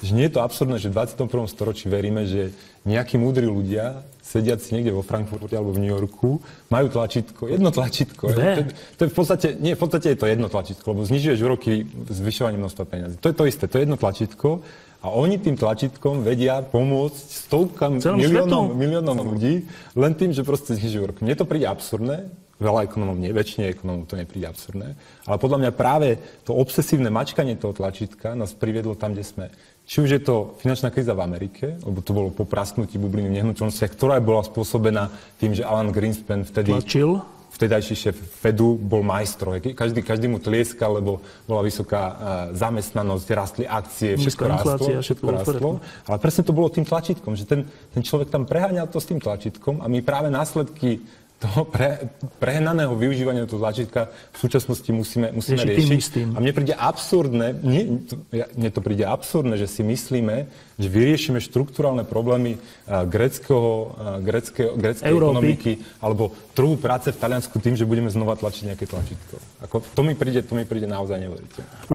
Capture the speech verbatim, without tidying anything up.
že nie je to absurdné, že v dvadsiatom prvom storočí veríme, že nejakí múdri ľudia, sediaci niekde vo Frankfurte alebo v New Yorku, majú tlačítko, jedno tlačítko. To, to je v podstate, nie, v podstate je to jedno tlačítko, lebo znižuješ úroky zvyšovaním množstva peniazí. To je to isté, to je jedno tlačítko a oni tým tlačítkom vedia pomôcť stovkám, miliónom, miliónom ľudí, len tým, že proste znižujú úroky. Mne to príde absurdné, veľa ekonomov nie, väčšine ekonomov to nepríde absurdné, ale podľa mňa práve to obsesívne mačkanie toho tlačítka nás priviedlo tam, kde sme. Či už je to finančná kríza v Amerike, lebo to bolo po prasknutí bubliny v nehnuteľnostiach, ktorá bola spôsobená tým, že Alan Greenspan vtedy, Tlačil. vtedajší šéf Fedu, bol majstro. Každý, každý mu tlieskal, lebo bola vysoká uh, zamestnanosť, rastli akcie, všetko rástlo, všetko rástlo. Ale presne to bolo tým tlačítkom, že ten, ten človek tam preháňal to s tým tlačítkom a my práve následky toho pre, prehnaného využívania toho tlačítka v súčasnosti musíme, musíme riešiť. A mne príde absurdné, mne, mne to príde absurdné, že si myslíme, že vyriešime štrukturálne problémy uh, gréckeho, uh, gréckeho, gréckej ekonomiky alebo trhu práce v Taliansku tým, že budeme znova tlačiť nejaké tlačítko. Ako, to mi príde, to mi príde naozaj neuveriteľné.